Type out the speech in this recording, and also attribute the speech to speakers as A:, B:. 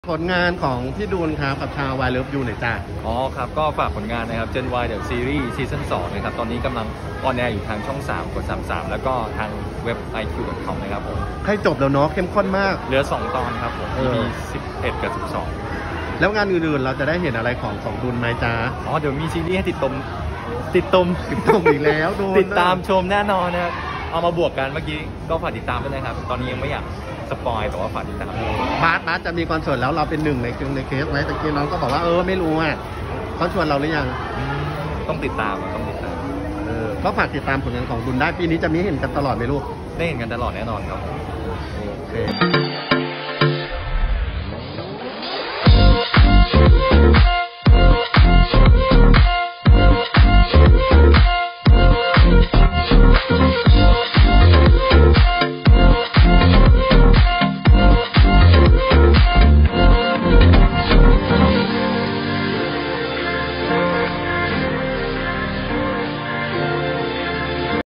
A: ผลงานของพี่ดูนครับกับชาววายเลิฟยูหน่อยจ้า
B: อ๋อครับก็ฝากผลงานนะครับ Gen Y The Series ซีซั่น2นะครับตอนนี้กำลังออนแอร์อยู่ทางช่อง3กด33แล้วก็ทางเว็บ iq.com นะครับผม
A: ใกล้จบแล้วเนาะเข้มข้นมาก
B: เหลือ2 ตอนครับผม EP 11 กับ 12
A: แล้วงานอื่นๆเราจะได้เห็นอะไรของดุนไหมจ้า
B: อ๋อเดี๋ยวมีซีรีส์ให้ติดตม
A: อีกแล้วดู
B: ติดตามชมแน่นอนนะครับเอามาบวกกันเมื่อกี้ก็ฝากติดตามด้วยนะครับตอนนี้ยังไม่อยากสปอยแต่ว่าฝากติดตาม
A: บาสจะมีคอนเสิร์ตแล้วเราเป็นหนึ่งในเคสไหมตะกี้น้องก็บอกว่าไม่รู้อ่ะเขาชวนเราหรือยัง
B: ต้องติดตาม
A: ก็ฝากติดตามผลงานของดุนได้ปีนี้จะมีเห็นกันตลอดไหมลูก
B: ได้เห็นกันตลอดแน่นอนครับ
A: โอเค